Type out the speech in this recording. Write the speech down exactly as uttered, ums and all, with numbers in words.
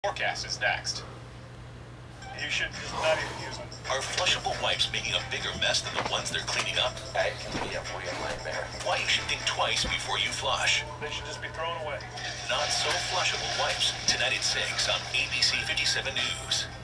Forecast is next. You should just not even use them. Are flushable wipes making a bigger mess than the ones they're cleaning up? It can be a real nightmare. Why you should think twice before you flush. They should just be thrown away. Not so flushable wipes. Tonight at six on A B C fifty-seven News.